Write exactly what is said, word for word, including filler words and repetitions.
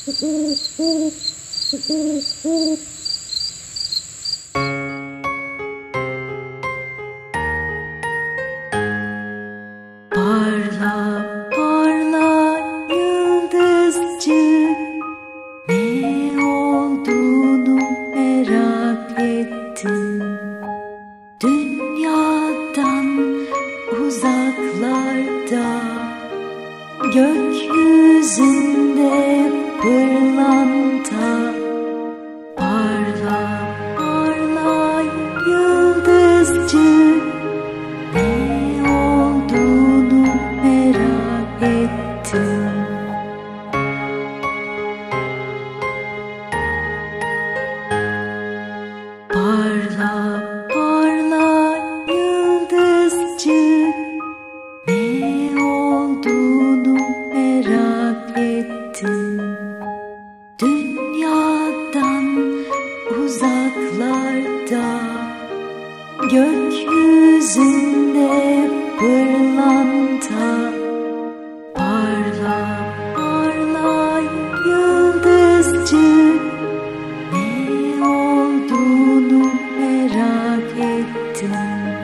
Parla parla yıldızcık, ne olduğunu merak ettim. Dünyadan uzaklarda, gökyüzünde pırlanta. Parla parla yıldızcık, ne olduğunu merak ettim. Parla parla yıldızcık, ne olduğunu merak ettim. Dünyadan uzaklarda, gökyüzünde pırlanta. Parla parla yıldızcık, ne olduğunu merak ettim.